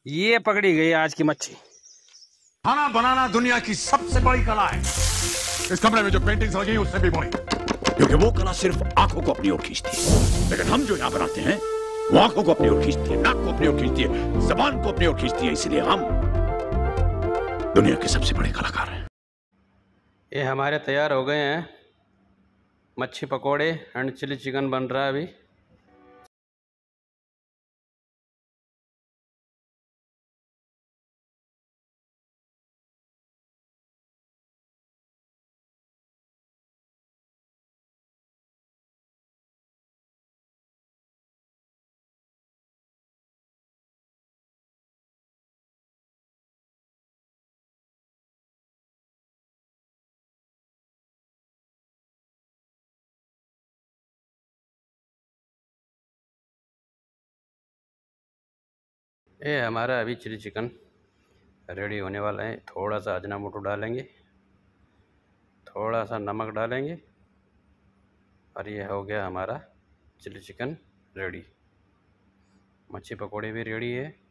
ये पकड़ी गई आज की मच्छी। खाना बनाना दुनिया की सबसे बड़ी कला है। इस कमरे में जो पेंटिंग्स लगी उससे भी बड़ी, क्योंकि वो कला सिर्फ आंखों को अपनी ओर खींचती है, लेकिन हम जो यहाँ बनाते हैं वो आंखों को अपनी ओर खींचती है, नाक को अपनी ओर खींचती है, जबान को अपनी ओर खींचती है। इसलिए हम दुनिया के सबसे बड़े कलाकार हैं। ये हमारे तैयार हो गए हैं मच्छी पकोड़े एंड चिली चिकन बन रहा है अभी। ये हमारा अभी चिली चिकन रेडी होने वाला है। थोड़ा सा अजनामोटो डालेंगे, थोड़ा सा नमक डालेंगे और ये हो गया हमारा चिली चिकन रेडी। मच्छी पकोड़े भी रेडी है।